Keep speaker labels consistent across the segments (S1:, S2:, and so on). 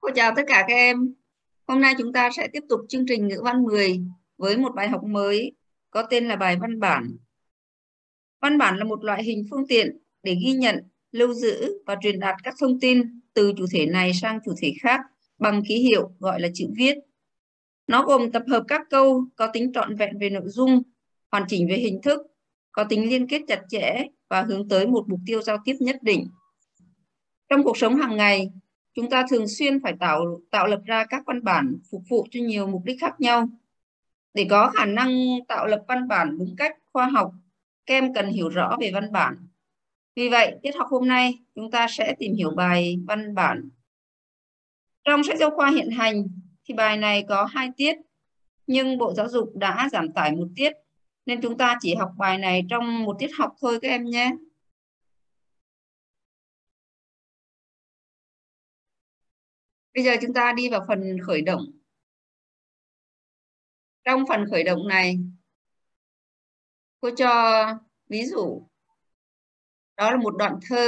S1: Cô chào tất cả các em. Hôm nay chúng ta sẽ tiếp tục chương trình ngữ văn 10 với một bài học mới có tên là bài văn bản. Văn bản là một loại hình phương tiện để ghi nhận, lưu giữ và truyền đạt các thông tin từ chủ thể này sang chủ thể khác bằng ký hiệu gọi là chữ viết. Nó gồm tập hợp các câu có tính trọn vẹn về nội dung, hoàn chỉnh về hình thức, có tính liên kết chặt chẽ và hướng tới một mục tiêu giao tiếp nhất định. Trong cuộc sống hàng ngày, chúng ta thường xuyên phải tạo lập ra các văn bản phục vụ cho nhiều mục đích khác nhau. Để có khả năng tạo lập văn bản đúng cách khoa học, các em cần hiểu rõ về văn bản. Vì vậy, tiết học hôm nay chúng ta sẽ tìm hiểu bài văn bản. Trong sách giáo khoa hiện hành thì bài này có 2 tiết, nhưng Bộ Giáo dục đã giảm tải một tiết, nên chúng ta chỉ học bài này trong một tiết học thôi các em nhé. Bây giờ chúng ta đi vào phần khởi động. Trong phần khởi động này, cô cho ví dụ, đó là một đoạn thơ.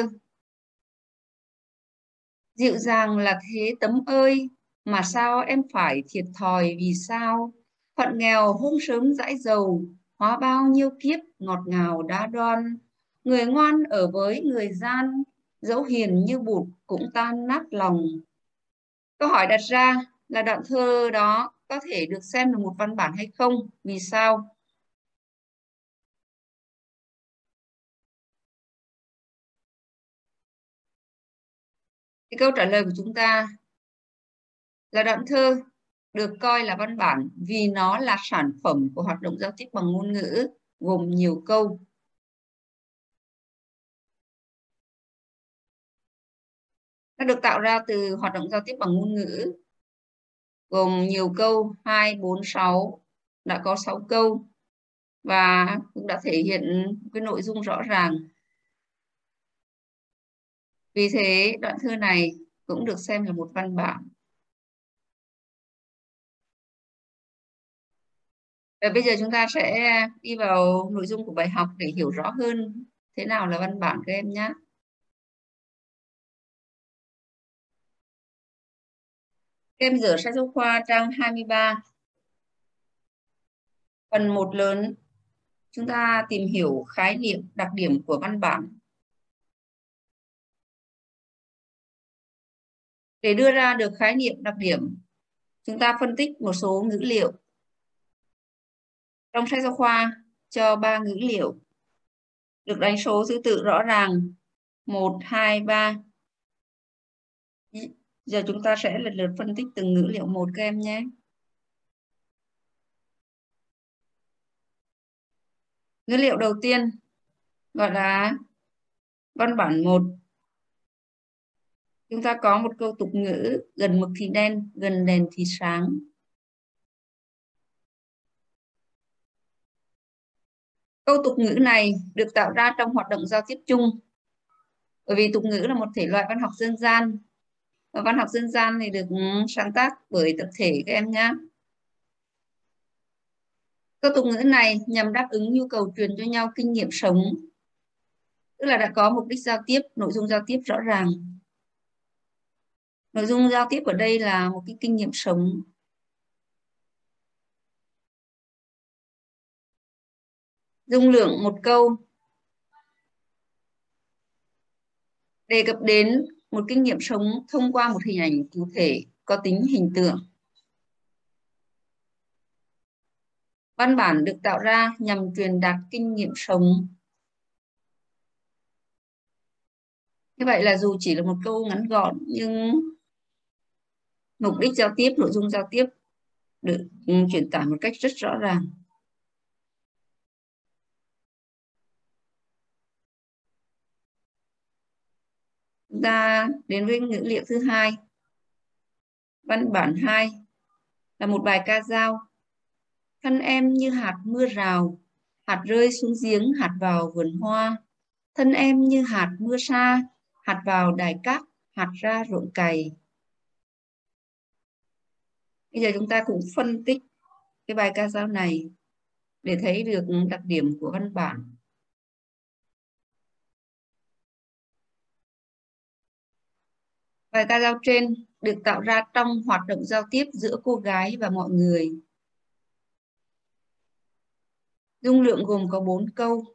S1: Dịu dàng là thế tấm ơi, mà sao em phải thiệt thòi vì sao? Phận nghèo hôm sớm dãi dầu, hóa bao nhiêu kiếp ngọt ngào đã đoan. Người ngoan ở với người gian, dẫu hiền như bụt cũng tan nát lòng. Câu hỏi đặt ra là đoạn thơ đó có thể được xem là một văn bản hay không? Vì sao? Thì câu trả lời của chúng ta là đoạn thơ được coi là văn bản vì nó là sản phẩm của hoạt động giao tiếp bằng ngôn ngữ, gồm nhiều câu. Nó được tạo ra từ hoạt động giao tiếp bằng ngôn ngữ, gồm nhiều câu, 2, 4, 6, đã có 6 câu và cũng đã thể hiện cái nội dung rõ ràng. Vì thế đoạn thơ này cũng được xem là một văn bản. Và bây giờ chúng ta sẽ đi vào nội dung của bài học để hiểu rõ hơn thế nào là văn bản các em nhé. Các em rửa sách giáo khoa trang 23. Phần 1 lớn, chúng ta tìm hiểu khái niệm, đặc điểm của văn bản. Để đưa ra được khái niệm, đặc điểm, chúng ta phân tích một số ngữ liệu. Trong sách giáo khoa cho 3 ngữ liệu được đánh số thứ tự rõ ràng 1, 2, 3. Giờ chúng ta sẽ lần lượt phân tích từng ngữ liệu một các em nhé. Ngữ liệu đầu tiên gọi là văn bản 1. Chúng ta có một câu tục ngữ gần mực thì đen, gần đèn thì sáng. Câu tục ngữ này được tạo ra trong hoạt động giao tiếp chung. Bởi vì tục ngữ là một thể loại văn học dân gian. Và văn học dân gian thì được sáng tác bởi tập thể các em nhé. Câu tục ngữ này nhằm đáp ứng nhu cầu truyền cho nhau kinh nghiệm sống. Tức là đã có mục đích giao tiếp, nội dung giao tiếp rõ ràng. Nội dung giao tiếp ở đây là một cái kinh nghiệm sống. Dung lượng một câu đề cập đến một kinh nghiệm sống thông qua một hình ảnh cụ thể có tính hình tượng. Văn bản được tạo ra nhằm truyền đạt kinh nghiệm sống. Như vậy là dù chỉ là một câu ngắn gọn nhưng mục đích giao tiếp, nội dung giao tiếp được truyền tải một cách rất rõ ràng. Chúng ta đến với ngữ liệu thứ hai. Văn bản 2 là một bài ca dao. Thân em như hạt mưa rào, hạt rơi xuống giếng, hạt vào vườn hoa. Thân em như hạt mưa sa, hạt vào đài cát, hạt ra ruộng cày. Bây giờ chúng ta cũng phân tích cái bài ca dao này để thấy được đặc điểm của văn bản. Bài ca dao trên được tạo ra trong hoạt động giao tiếp giữa cô gái và mọi người. Dung lượng gồm có 4 câu.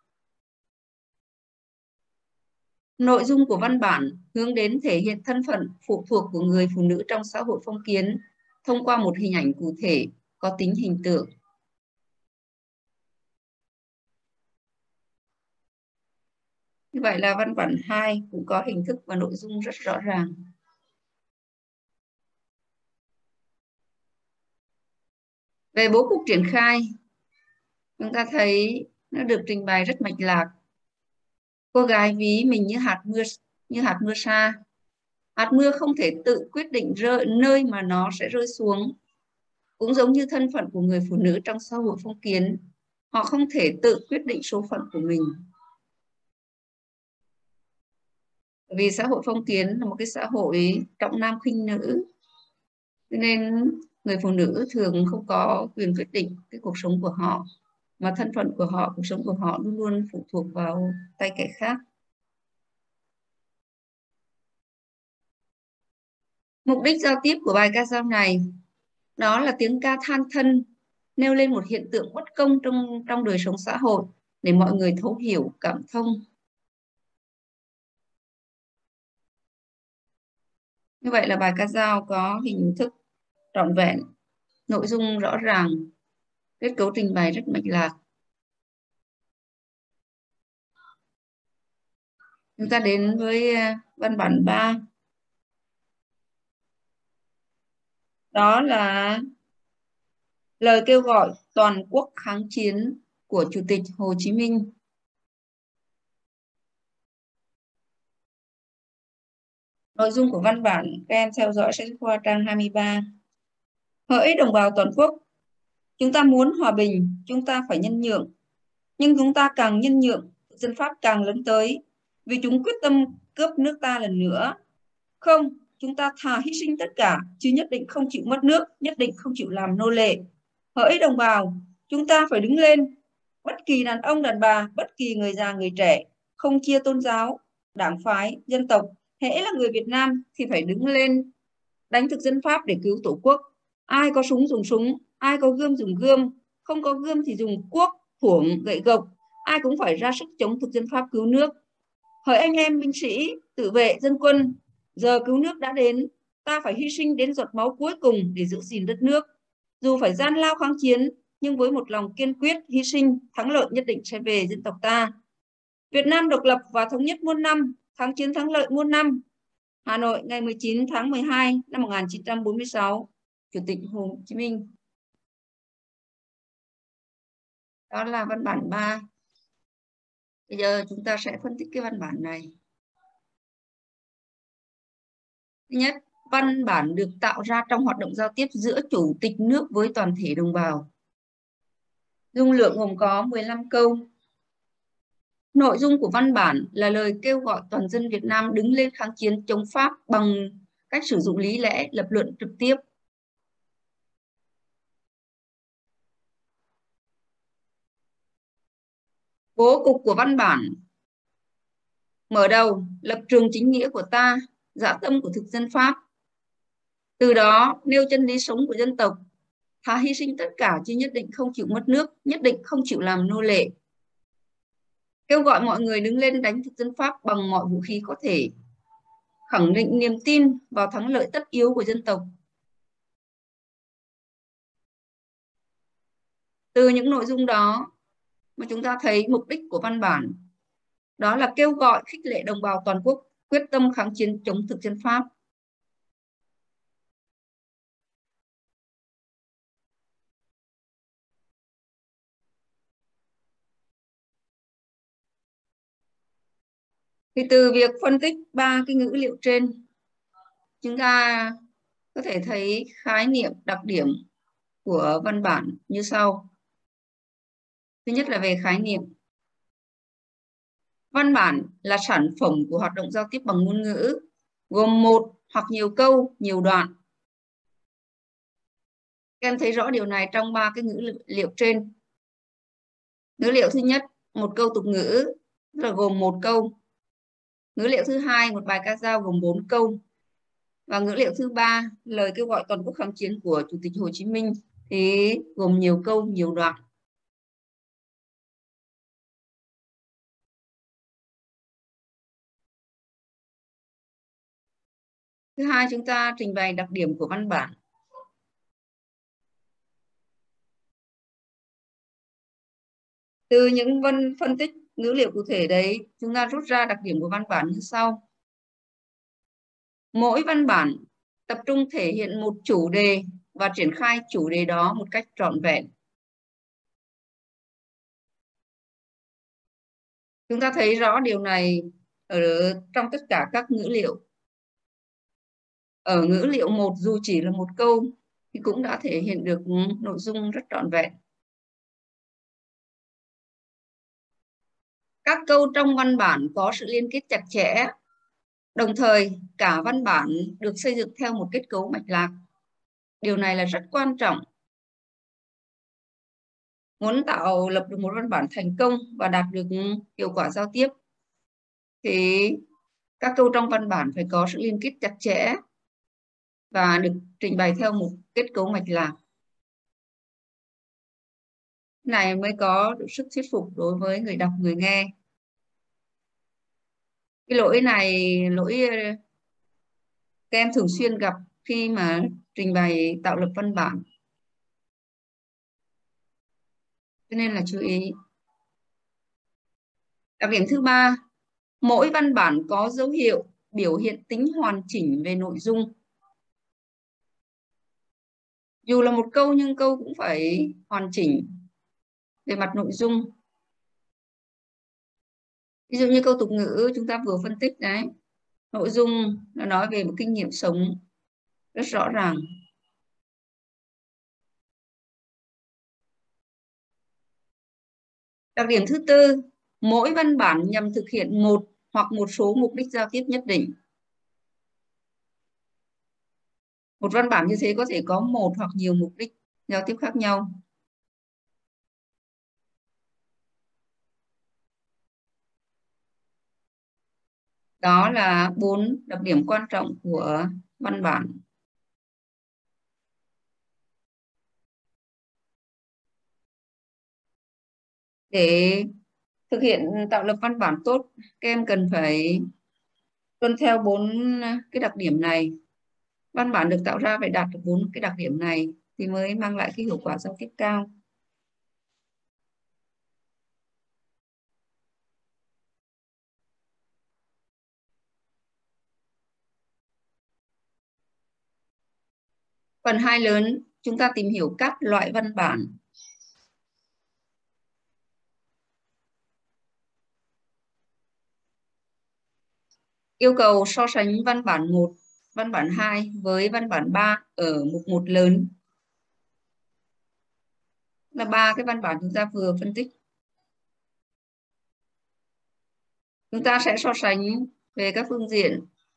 S1: Nội dung của văn bản hướng đến thể hiện thân phận phụ thuộc của người phụ nữ trong xã hội phong kiến thông qua một hình ảnh cụ thể có tính hình tượng. Như vậy là văn bản 2 cũng có hình thức và nội dung rất rõ ràng. Về bố cục triển khai, chúng ta thấy nó được trình bày rất mạch lạc. Cô gái ví mình như hạt mưa sa. Hạt mưa không thể tự quyết định nơi mà nó sẽ rơi xuống. Cũng giống như thân phận của người phụ nữ trong xã hội phong kiến, họ không thể tự quyết định số phận của mình. Vì xã hội phong kiến là một cái xã hội trọng nam khinh nữ, nên người phụ nữ thường không có quyền quyết định cái cuộc sống của họ, mà thân phận của họ, cuộc sống của họ luôn luôn phụ thuộc vào tay kẻ khác. Mục đích giao tiếp của bài ca dao này đó là tiếng ca than thân, nêu lên một hiện tượng bất công trong đời sống xã hội để mọi người thấu hiểu, cảm thông. Như vậy là bài ca dao có hình thức trọn vẹn, nội dung rõ ràng, kết cấu trình bày rất mạch lạc. Chúng ta đến với văn bản 3. Đó là lời kêu gọi toàn quốc kháng chiến của Chủ tịch Hồ Chí Minh. Nội dung của văn bản các em theo dõi sách giáo khoa trang 23. Hỡi đồng bào toàn quốc, chúng ta muốn hòa bình, chúng ta phải nhân nhượng. Nhưng chúng ta càng nhân nhượng, dân Pháp càng lấn tới, vì chúng quyết tâm cướp nước ta lần nữa. Không, chúng ta thà hy sinh tất cả, chứ nhất định không chịu mất nước, nhất định không chịu làm nô lệ. Hỡi đồng bào, chúng ta phải đứng lên. Bất kỳ đàn ông, đàn bà, bất kỳ người già, người trẻ, không chia tôn giáo, đảng phái, dân tộc, hễ là người Việt Nam thì phải đứng lên đánh thực dân Pháp để cứu Tổ quốc. Ai có súng dùng súng, ai có gươm dùng gươm, không có gươm thì dùng cuốc, thuổng, gậy gộc, ai cũng phải ra sức chống thực dân Pháp cứu nước. Hỡi anh em binh sĩ, tự vệ, dân quân, giờ cứu nước đã đến, ta phải hy sinh đến giọt máu cuối cùng để giữ gìn đất nước. Dù phải gian lao kháng chiến, nhưng với một lòng kiên quyết, hy sinh, thắng lợi nhất định sẽ về dân tộc ta. Việt Nam độc lập và thống nhất muôn năm, kháng chiến thắng lợi muôn năm. Hà Nội, ngày 19 tháng 12 năm 1946, Chủ tịch Hồ Chí Minh. Đó là văn bản 3. Bây giờ chúng ta sẽ phân tích cái văn bản này. Thứ nhất, văn bản được tạo ra trong hoạt động giao tiếp giữa Chủ tịch nước với toàn thể đồng bào. Dung lượng gồm có 15 câu. Nội dung của văn bản là lời kêu gọi toàn dân Việt Nam đứng lên kháng chiến chống Pháp bằng cách sử dụng lý lẽ, lập luận trực tiếp. Bố cục của văn bản. Mở đầu, lập trường chính nghĩa của ta, dã tâm của thực dân Pháp. Từ đó, nêu chân lý sống của dân tộc, thà hy sinh tất cả chứ nhất định không chịu mất nước, nhất định không chịu làm nô lệ. Kêu gọi mọi người đứng lên đánh thực dân Pháp bằng mọi vũ khí có thể, khẳng định niềm tin vào thắng lợi tất yếu của dân tộc. Từ những nội dung đó mà chúng ta thấy mục đích của văn bản đó là kêu gọi khích lệ đồng bào toàn quốc quyết tâm kháng chiến chống thực dân Pháp. Thì từ việc phân tích 3 cái ngữ liệu trên, chúng ta có thể thấy khái niệm, đặc điểm của văn bản như sau. Thứ nhất là về khái niệm. Văn bản là sản phẩm của hoạt động giao tiếp bằng ngôn ngữ, gồm một hoặc nhiều câu, nhiều đoạn. Các em thấy rõ điều này trong 3 cái ngữ liệu trên. Ngữ liệu thứ nhất, một câu tục ngữ, tức là gồm một câu. Ngữ liệu thứ hai, một bài ca dao gồm 4 câu. Và ngữ liệu thứ ba, lời kêu gọi toàn quốc kháng chiến của Chủ tịch Hồ Chí Minh, thì gồm nhiều câu, nhiều đoạn. Thứ hai, chúng ta trình bày đặc điểm của văn bản. Từ những phân tích ngữ liệu cụ thể đấy, chúng ta rút ra đặc điểm của văn bản như sau. Mỗi văn bản tập trung thể hiện một chủ đề và triển khai chủ đề đó một cách trọn vẹn. Chúng ta thấy rõ điều này ở trong tất cả các ngữ liệu. Ở ngữ liệu 1, dù chỉ là một câu thì cũng đã thể hiện được nội dung rất trọn vẹn. Các câu trong văn bản có sự liên kết chặt chẽ, đồng thời cả văn bản được xây dựng theo một kết cấu mạch lạc. Điều này là rất quan trọng. Muốn tạo lập được một văn bản thành công và đạt được hiệu quả giao tiếp thì các câu trong văn bản phải có sự liên kết chặt chẽ và được trình bày theo một kết cấu mạch lạc. Này mới có được sức thuyết phục đối với người đọc, người nghe. Cái lỗi này, lỗi các em thường xuyên gặp khi mà trình bày tạo lập văn bản. Cho nên là chú ý. Đặc điểm thứ ba, mỗi văn bản có dấu hiệu biểu hiện tính hoàn chỉnh về nội dung. Dù là một câu nhưng câu cũng phải hoàn chỉnh về mặt nội dung. Ví dụ như câu tục ngữ chúng ta vừa phân tích đấy, nội dung nó nói về một kinh nghiệm sống rất rõ ràng. Đặc điểm thứ tư, mỗi văn bản nhằm thực hiện một hoặc một số mục đích giao tiếp nhất định. Một văn bản như thế có thể có một hoặc nhiều mục đích giao tiếp khác nhau. Đó là 4 đặc điểm quan trọng của văn bản. Để thực hiện tạo lập văn bản tốt, các em cần phải tuân theo 4 cái đặc điểm này. Văn bản được tạo ra phải đạt được 4 cái đặc điểm này thì mới mang lại cái hiệu quả giao tiếp cao. Phần 2 lớn, chúng ta tìm hiểu các loại văn bản. Yêu cầu so sánh văn bản 1, văn bản 2 với văn bản 3 ở mục 1 lớn. Là 3 cái văn bản chúng ta vừa phân tích. Chúng ta sẽ so sánh về các phương diện.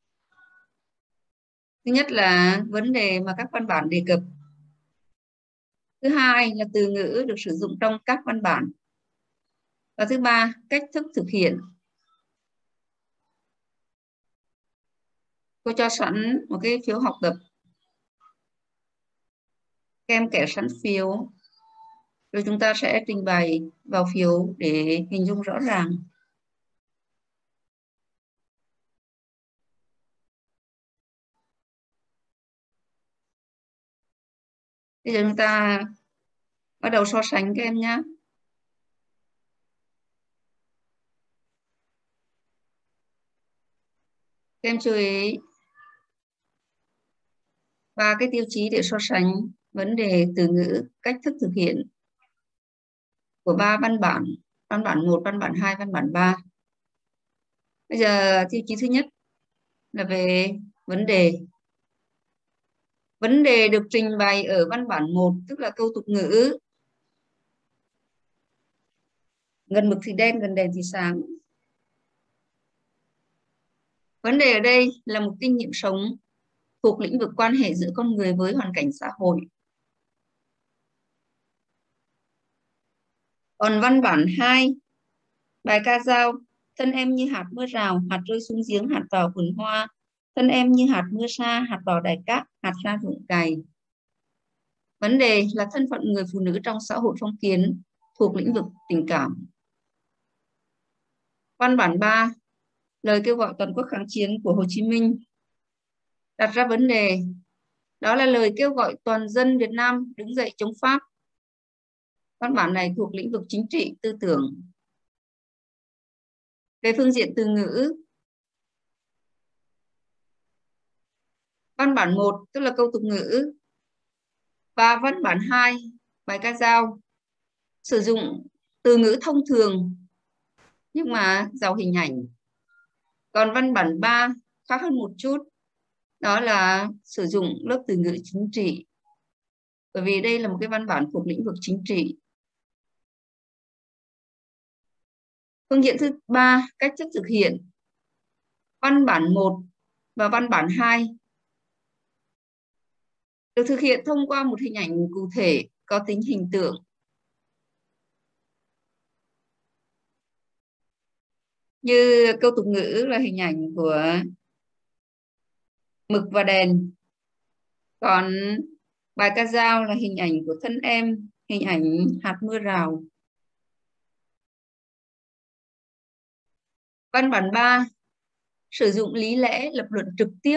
S1: Thứ nhất là vấn đề mà các văn bản đề cập. Thứ hai là từ ngữ được sử dụng trong các văn bản. Và thứ ba, cách thức thực hiện. Cô cho sẵn một cái phiếu học tập. Các em kẻ sẵn phiếu. Rồi chúng ta sẽ trình bày vào phiếu để hình dung rõ ràng. Bây giờ chúng ta bắt đầu so sánh các em nhé. Các em chú ý 3 cái tiêu chí để so sánh vấn đề từ ngữ, cách thức thực hiện của 3 văn bản. Văn bản 1, văn bản 2, văn bản 3. Bây giờ tiêu chí thứ nhất là về vấn đề. Vấn đề được trình bày ở văn bản 1, tức là câu tục ngữ. Gần mực thì đen, gần đèn thì sáng. Vấn đề ở đây là một kinh nghiệm sống thuộc lĩnh vực quan hệ giữa con người với hoàn cảnh xã hội. Còn văn bản 2, bài ca dao, thân em như hạt mưa rào, hạt rơi xuống giếng, hạt vào vườn hoa, thân em như hạt mưa sa, hạt vào đài cát, hạt ra ruộng cày. Vấn đề là thân phận người phụ nữ trong xã hội phong kiến thuộc lĩnh vực tình cảm. Văn bản 3, lời kêu gọi toàn quốc kháng chiến của Hồ Chí Minh đặt ra vấn đề, đó là lời kêu gọi toàn dân Việt Nam đứng dậy chống Pháp. Văn bản này thuộc lĩnh vực chính trị, tư tưởng. Về phương diện từ ngữ, văn bản 1 tức là câu tục ngữ và văn bản 2 bài ca dao sử dụng từ ngữ thông thường nhưng mà giàu hình ảnh. Còn văn bản 3 khác hơn một chút, đó là sử dụng lớp từ ngữ chính trị, bởi vì đây là một cái văn bản thuộc lĩnh vực chính trị. Phương diện thứ 3, cách thức thực hiện. Văn bản 1 và văn bản 2 được thực hiện thông qua một hình ảnh cụ thể có tính hình tượng. Như câu tục ngữ là hình ảnh của mực và đèn. Còn bài ca dao là hình ảnh của thân em, hình ảnh hạt mưa rào. Văn bản 3 sử dụng lý lẽ lập luận trực tiếp.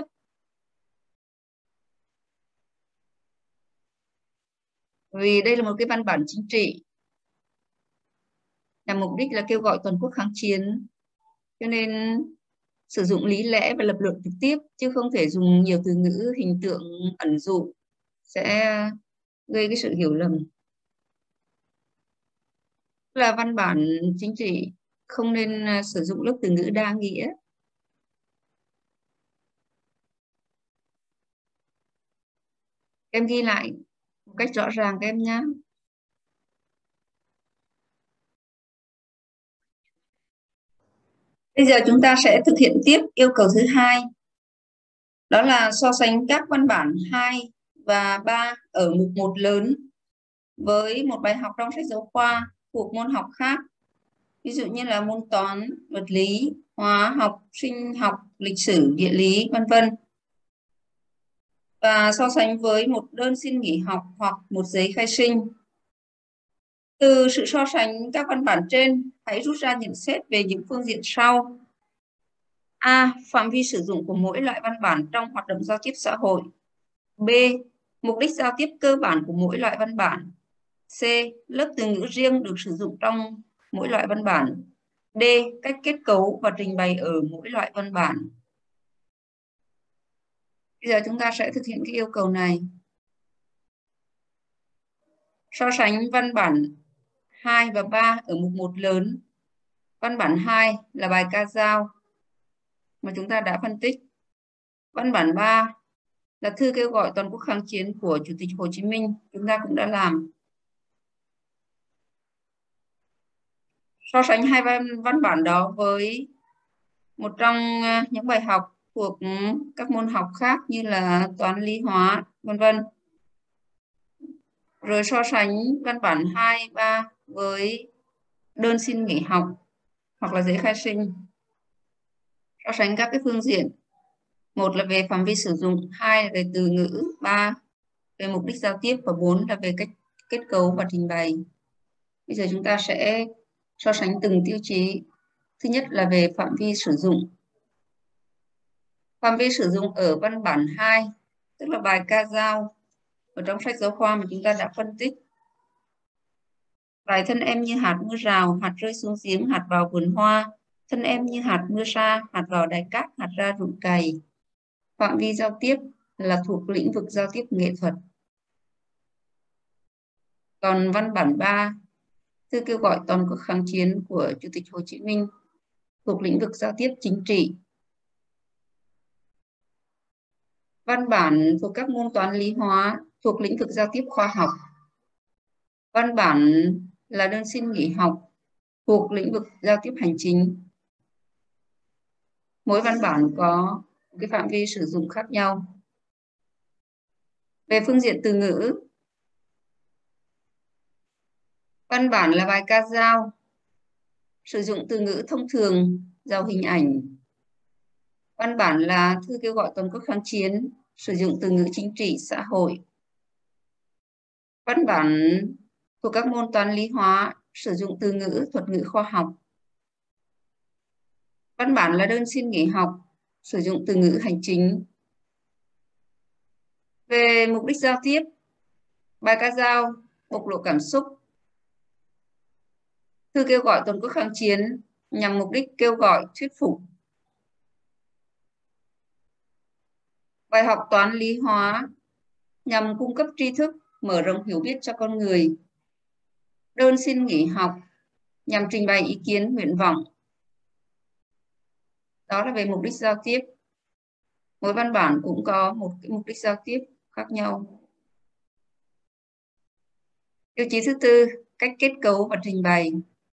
S1: Vì đây là một cái văn bản chính trị, nhằm mục đích là kêu gọi toàn quốc kháng chiến, cho nên sử dụng lý lẽ và lập luận trực tiếp, chứ không thể dùng nhiều từ ngữ hình tượng ẩn dụ, sẽ gây cái sự hiểu lầm. Là văn bản chính trị không nên sử dụng lớp từ ngữ đa nghĩa. Em ghi lại một cách rõ ràng các em nhé. Bây giờ chúng ta sẽ thực hiện tiếp yêu cầu thứ hai. Đó là so sánh các văn bản 2 và 3 ở mục 1 lớn với một bài học trong sách giáo khoa thuộc môn học khác. Ví dụ như là môn toán, vật lý, hóa học, sinh học, lịch sử, địa lý, vân vân. Và so sánh với một đơn xin nghỉ học hoặc một giấy khai sinh. Từ sự so sánh các văn bản trên, hãy rút ra nhận xét về những phương diện sau. A. Phạm vi sử dụng của mỗi loại văn bản trong hoạt động giao tiếp xã hội. B. Mục đích giao tiếp cơ bản của mỗi loại văn bản. C. Lớp từ ngữ riêng được sử dụng trong mỗi loại văn bản. D. Cách kết cấu và trình bày ở mỗi loại văn bản. Bây giờ chúng ta sẽ thực hiện cái yêu cầu này. So sánh văn bản 2 và 3 ở mục 1 lớn. Văn bản 2 là bài ca dao mà chúng ta đã phân tích. Văn bản 3 là thư kêu gọi toàn quốc kháng chiến của Chủ tịch Hồ Chí Minh, chúng ta cũng đã làm. So sánh hai văn bản đó với một trong những bài học thuộc các môn học khác như là toán, lý, hóa, vân vân. Rồi so sánh văn bản 2, 3 với đơn xin nghỉ học hoặc là giấy khai sinh. So sánh các cái phương diện. Một là về phạm vi sử dụng, 2 là về từ ngữ, 3 về mục đích giao tiếp và 4 là về cách kết cấu và trình bày. Bây giờ chúng ta sẽ so sánh từng tiêu chí. Thứ nhất là về phạm vi sử dụng. Phạm vi sử dụng ở văn bản 2, tức là bài ca dao ở trong sách giáo khoa mà chúng ta đã phân tích. Bài thân em như hạt mưa rào, hạt rơi xuống giếng, hạt vào vườn hoa. Thân em như hạt mưa sa, hạt vào đài cát, hạt ra ruộng cày. Phạm vi giao tiếp là thuộc lĩnh vực giao tiếp nghệ thuật. Còn văn bản 3, thư kêu gọi toàn quốc kháng chiến của Chủ tịch Hồ Chí Minh, thuộc lĩnh vực giao tiếp chính trị. Văn bản thuộc các môn toán, lý, hóa thuộc lĩnh vực giao tiếp khoa học. Văn bản là đơn xin nghỉ học thuộc lĩnh vực giao tiếp hành chính. Mỗi văn bản có cái phạm vi sử dụng khác nhau. Về phương diện từ ngữ, văn bản là bài ca dao, sử dụng từ ngữ thông thường, giàu hình ảnh. Văn bản là thư kêu gọi toàn quốc kháng chiến, sử dụng từ ngữ chính trị xã hội. Văn bản thuộc các môn toán lý hóa, sử dụng từ ngữ thuật ngữ khoa học. Văn bản là đơn xin nghỉ học, sử dụng từ ngữ hành chính. Về mục đích giao tiếp, bài ca dao bộc lộ cảm xúc. Thư kêu gọi toàn quốc kháng chiến nhằm mục đích kêu gọi thuyết phục. Bài học toán lý hóa nhằm cung cấp tri thức, mở rộng hiểu biết cho con người. Đơn xin nghỉ học nhằm trình bày ý kiến, nguyện vọng. Đó là về mục đích giao tiếp. Mỗi văn bản cũng có một cái mục đích giao tiếp khác nhau. Tiêu chí thứ tư, cách kết cấu và trình bày.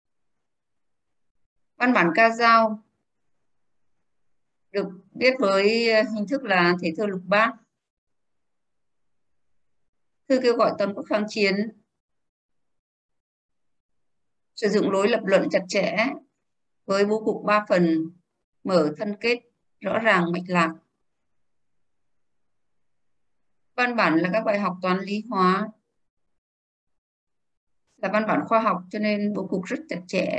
S1: Văn bản ca dao được viết với hình thức là thể thơ lục bát. Thư kêu gọi toàn quốc kháng chiến sử dụng lối lập luận chặt chẽ với bố cục 3 phần, mở, thân kết, rõ ràng, mạch lạc. Văn bản là các bài học toán lý hóa, là văn bản khoa học cho nên bố cục rất chặt chẽ.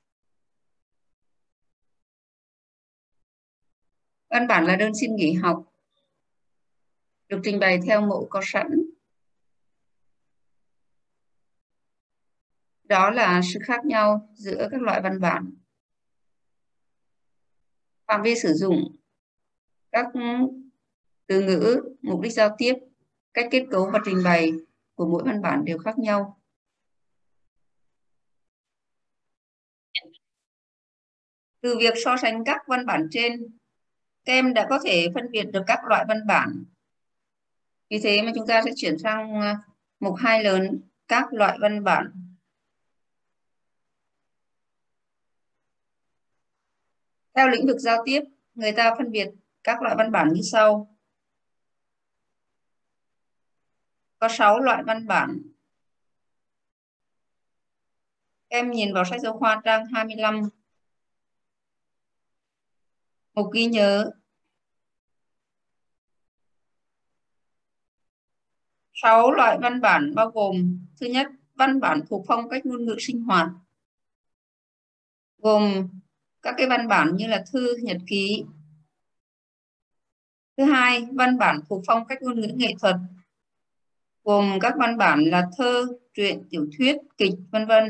S1: Văn bản là đơn xin nghỉ học, được trình bày theo mẫu có sẵn. Đó là sự khác nhau giữa các loại văn bản. Phạm vi sử dụng, các từ ngữ, mục đích giao tiếp, cách kết cấu và trình bày của mỗi văn bản đều khác nhau. Từ việc so sánh các văn bản trên, các em đã có thể phân biệt được các loại văn bản. Vì thế mà chúng ta sẽ chuyển sang mục 2 lớn, các loại văn bản. Theo lĩnh vực giao tiếp, người ta phân biệt các loại văn bản như sau. Có 6 loại văn bản. Em nhìn vào sách giáo khoa trang 25. Mục ghi nhớ. 6 loại văn bản bao gồm: thứ nhất, văn bản thuộc phong cách ngôn ngữ sinh hoạt, gồm các cái văn bản như là thư, nhật ký. Thứ hai, văn bản thuộc phong cách ngôn ngữ nghệ thuật, gồm các văn bản là thơ, truyện, tiểu thuyết, kịch, vân vân.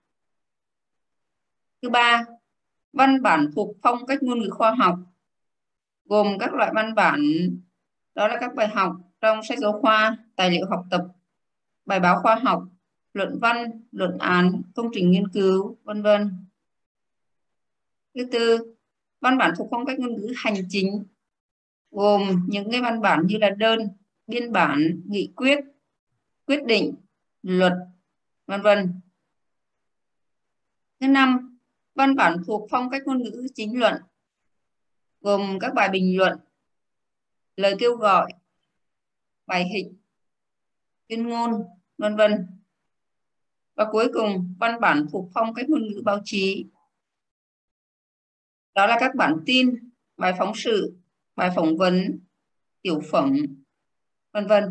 S1: Thứ ba, văn bản thuộc phong cách ngôn ngữ khoa học, gồm các loại văn bản đó là các bài học trong sách giáo khoa, tài liệu học tập, bài báo khoa học, luận văn, luận án, công trình nghiên cứu, vân vân. Thứ tư, văn bản thuộc phong cách ngôn ngữ hành chính, gồm những cái văn bản như là đơn, biên bản, nghị quyết, quyết định, luật, vân vân. Thứ năm, văn bản thuộc phong cách ngôn ngữ chính luận, gồm các bài bình luận, lời kêu gọi, bài hình, tuyên ngôn, vân vân. Và cuối cùng, văn bản thuộc phong cách ngôn ngữ báo chí. Đó là các bản tin, bài phóng sự, bài phỏng vấn, tiểu phẩm, vân vân.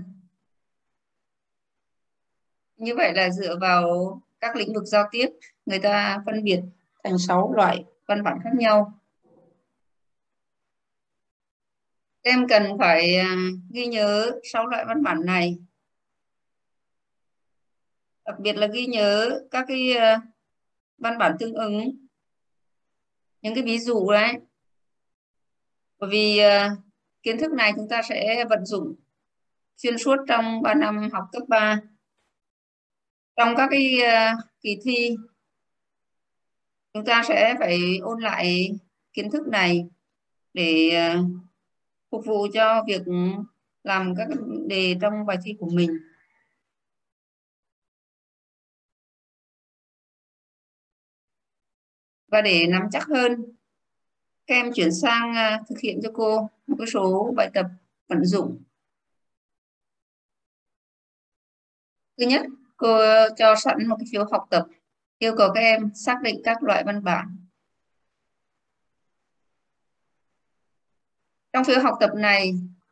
S1: Như vậy là dựa vào các lĩnh vực giao tiếp, người ta phân biệt thành 6 loại văn bản khác nhau. Em cần phải ghi nhớ 6 loại văn bản này. Đặc biệt là ghi nhớ các cái văn bản tương ứng, những cái ví dụ đấy. Bởi vì kiến thức này chúng ta sẽ vận dụng xuyên suốt trong 3 năm học cấp 3. Trong các cái kỳ thi, chúng ta sẽ phải ôn lại kiến thức này để phục vụ cho việc làm các đề trong bài thi của mình. Và để nắm chắc hơn, các em chuyển sang thực hiện cho cô một cái số bài tập vận dụng. Thứ nhất, cô cho sẵn một cái phiếu học tập, yêu cầu các em xác định các loại văn bản. Trong phiếu học tập này,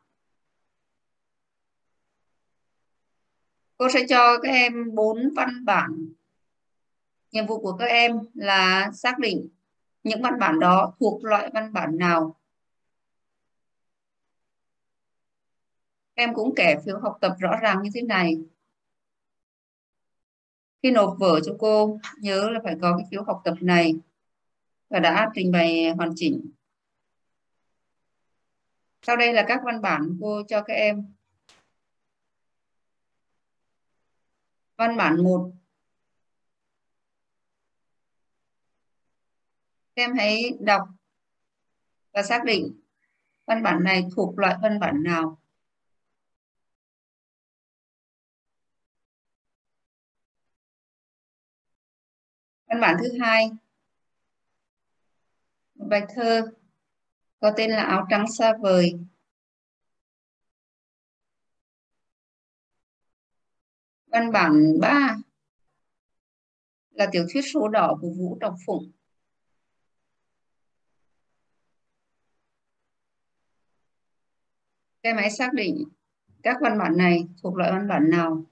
S1: cô sẽ cho các em 4 văn bản. Nhiệm vụ của các em là xác định những văn bản đó thuộc loại văn bản nào. Em cũng kẻ phiếu học tập rõ ràng như thế này. Khi nộp vở cho cô, nhớ là phải có cái phiếu học tập này và đã trình bày hoàn chỉnh. Sau đây là các văn bản cô cho các em. Văn bản 1. Em hãy đọc và xác định văn bản này thuộc loại văn bản nào. Văn bản thứ hai, một bài thơ có tên là Áo trắng xa vời. Văn bản 3 là tiểu thuyết Số đỏ của Vũ Trọng Phụng. Em hãy xác định các văn bản này thuộc loại văn bản nào.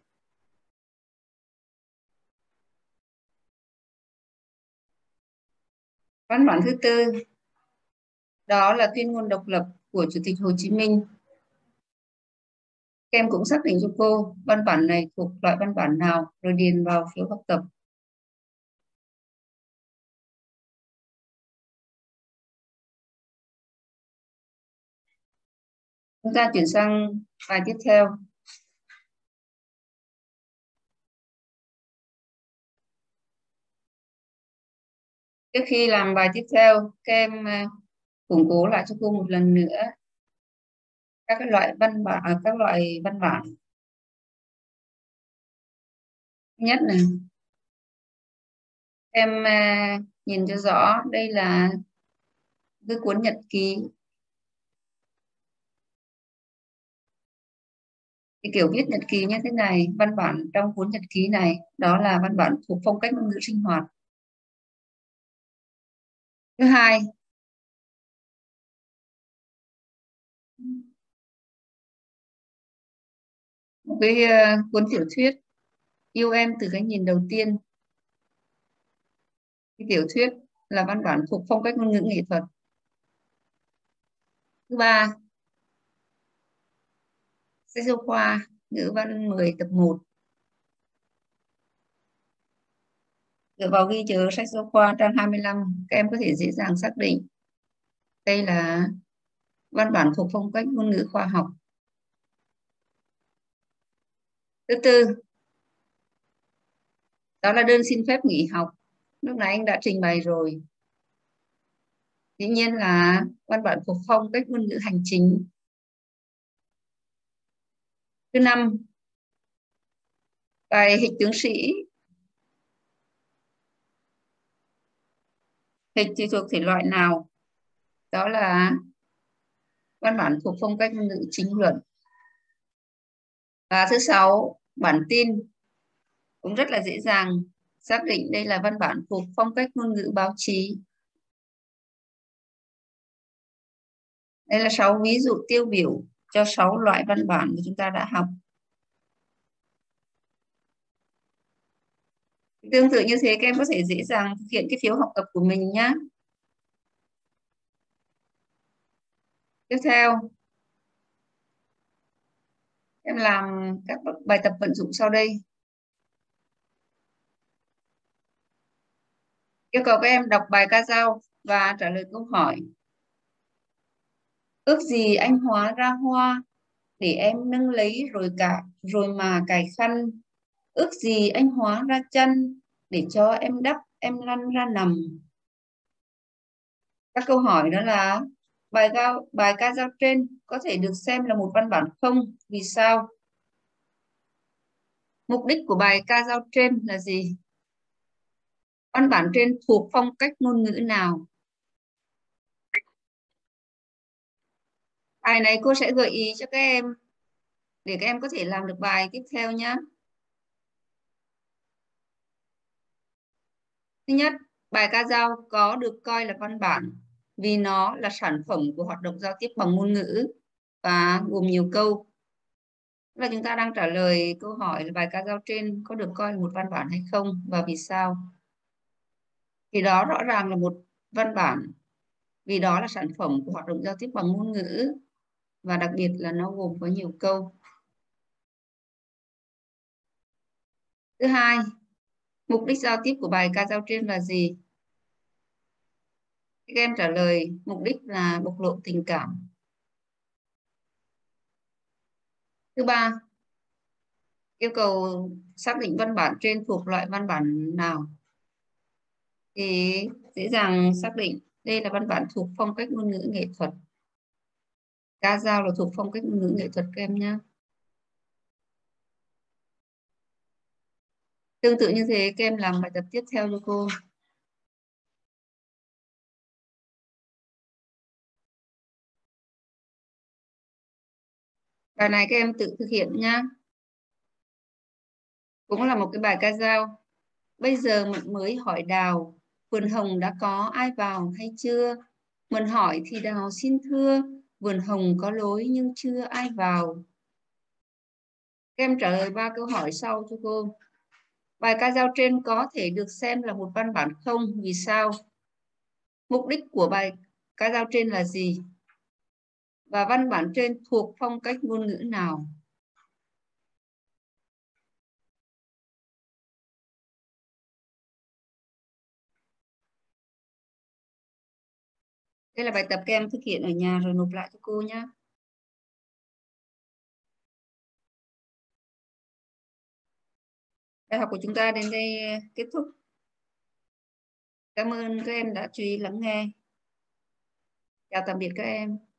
S1: Văn bản thứ tư, đó là tuyên ngôn độc lập của Chủ tịch Hồ Chí Minh. Các em cũng xác định cho cô văn bản này thuộc loại văn bản nào rồi điền vào phiếu học tập. Chúng ta chuyển sang bài tiếp theo. Trước khi làm bài tiếp theo, các em củng cố lại cho cô một lần nữa các loại văn bản. Nhất này, em nhìn cho rõ, đây là cái cuốn nhật ký. Cái kiểu viết nhật ký như thế này, văn bản trong cuốn nhật ký này, đó là văn bản thuộc phong cách ngôn ngữ sinh hoạt. Thứ hai, một cái cuốn tiểu thuyết Yêu em từ cái nhìn đầu tiên. Cái tiểu thuyết là văn bản thuộc phong cách ngôn ngữ nghệ thuật. Thứ ba, sách giáo khoa ngữ văn 10 tập 1. Dựa vào ghi chớ sách giáo khoa trang 25, các em có thể dễ dàng xác định đây là văn bản thuộc phong cách ngôn ngữ khoa học. Thứ tư, đó là đơn xin phép nghỉ học. Lúc nãy anh đã trình bày rồi. Dĩ nhiên là văn bản thuộc phong cách ngôn ngữ hành chính. Thứ năm, bài hịch tướng sĩ. Hịch thì thuộc thể loại nào? Đó là văn bản thuộc phong cách ngôn ngữ chính luận. Và thứ sáu, bản tin cũng rất là dễ dàng xác định đây là văn bản thuộc phong cách ngôn ngữ báo chí. Đây là 6 ví dụ tiêu biểu cho 6 loại văn bản mà chúng ta đã học. Tương tự như thế, các em có thể dễ dàng thực hiện cái phiếu học tập của mình nhé. Tiếp theo, em làm các bài tập vận dụng sau đây. Yêu cầu các em đọc bài ca dao và trả lời câu hỏi. Ước gì anh hóa ra hoa để em nâng lấy rồi mà cài khăn. Ước gì anh hóa ra chăn để cho em đắp em lăn ra nằm. Các câu hỏi đó là bài ca dao trên có thể được xem là một văn bản không? Vì sao? Mục đích của bài ca dao trên là gì? Văn bản trên thuộc phong cách ngôn ngữ nào? Bài này cô sẽ gợi ý cho các em để các em có thể làm được bài tiếp theo nhé. Thứ nhất, bài ca dao có được coi là văn bản vì nó là sản phẩm của hoạt động giao tiếp bằng ngôn ngữ và gồm nhiều câu. Và chúng ta đang trả lời câu hỏi là bài ca dao trên có được coi là một văn bản hay không và vì sao? Thì đó rõ ràng là một văn bản vì đó là sản phẩm của hoạt động giao tiếp bằng ngôn ngữ và đặc biệt là nó gồm có nhiều câu. Thứ hai, mục đích giao tiếp của bài ca dao trên là gì? Các em trả lời mục đích là bộc lộ tình cảm. Thứ ba, yêu cầu xác định văn bản trên thuộc loại văn bản nào. Thì dễ dàng xác định đây là văn bản thuộc phong cách ngôn ngữ nghệ thuật. Ca dao là thuộc phong cách ngôn ngữ nghệ thuật các em nhé. Tương tự như thế các em làm bài tập tiếp theo cho cô. Bài này các em tự thực hiện nhá. Cũng là một cái bài ca dao. Bây giờ Mận mới hỏi Đào, vườn hồng đã có ai vào hay chưa? Mận hỏi thì Đào xin thưa, vườn hồng có lối nhưng chưa ai vào. Các em trả lời 3 câu hỏi sau cho cô. Bài ca dao trên có thể được xem là một văn bản không? Vì sao? Mục đích của bài ca dao trên là gì? Và văn bản trên thuộc phong cách ngôn ngữ nào? Đây là bài tập các em thực hiện ở nhà rồi nộp lại cho cô nhé. Bài học của chúng ta đến đây kết thúc. Cảm ơn các em đã chú ý lắng nghe. Chào tạm biệt các em.